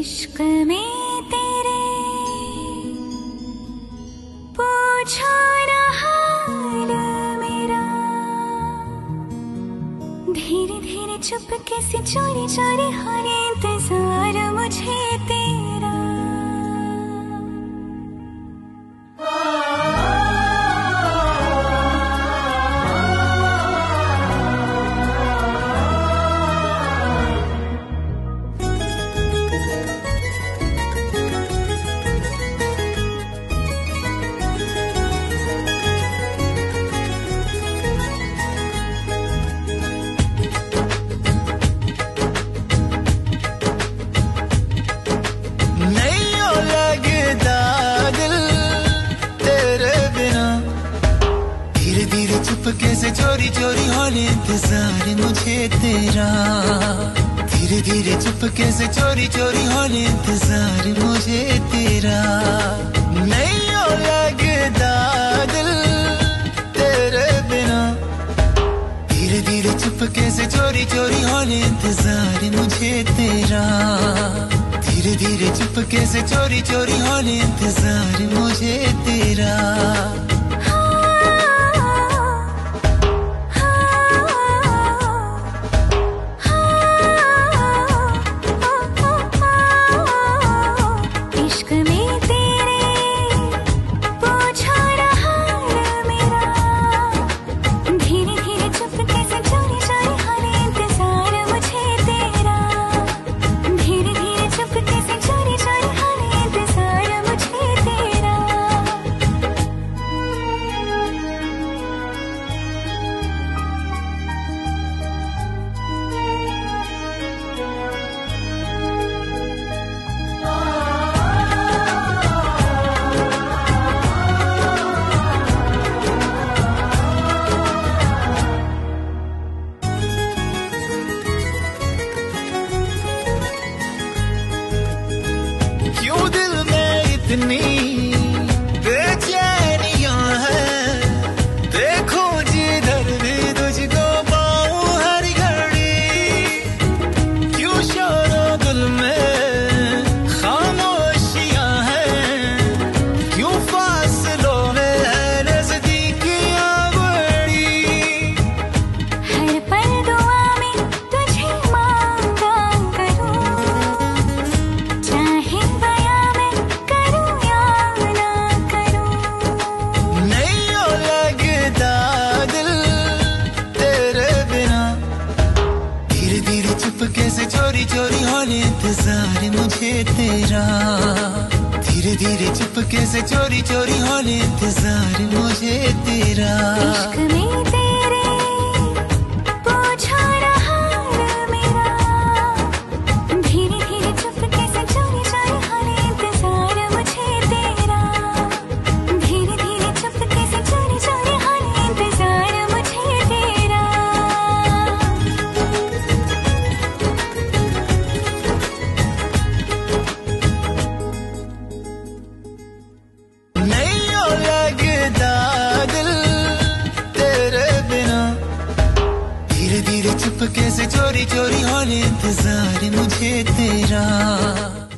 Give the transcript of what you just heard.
इश्क में तेरे पूछो ना हाल मेरा, धीरे धीरे चुपके से चोरी चोरी हर इंतजार मुझे तेरा। नैयो लगदा दिल तेरे बिना, धीरे धीरे चुपके से चोरी चोरी होने इंतजार मुझे तेरा। धीरे धीरे चुपके से चोरी चोरी होने इंतजार मुझे तेरा। नैयो लगदा दिल तेरे बिना, धीरे धीरे चुपके से चोरी चोरी होने इंतजार मुझे तेरा। धीरे धीरे चुपके से चोरी चोरी होने इंतजार मुझे तेरा। इश्क में तेरे पूछो ना हाल मेरा, धीरे धीरे चुपके से चोरी चोरी हर इंतजार मुझे तेरा। धीरे धीरे चुपके से चोरी चोरी हर इंतजार मुझे तेरा। क्यों दिल में इतनी बेचैनियां हैं, देखो जिधर भी तुझको पाऊं हर घड़ी। क्यों शोरो दिल में खामोशियां हैं, क्यों फासलों में है नजदीकियां बड़ी। हर पल दुआ में तुझे मांगा करूं, चाहे बयां मैं करूं या ना करूं। नैयो लगदा दिल तेरे बिना, धीरे धीरे चुपके से चोरी चोरी होने इंतजार मुझे तेरा। धीरे धीरे चुपके से चोरी चोरी होने इंतजार मुझे तेरा। इश्क में तेरे पूछो ना हाल मेरा, धीरे धीरे चुपके से चोरी चोरी हर इंतजार मुझे तेरा। धीरे धीरे चुपके से चोरी चोरी हर इंतजार मुझे तेरा। नैयो लगदा दिल तेरे बिना, धीरे धीरे चुपके से चोरी चोरी होने इंतजार मुझे तेरा।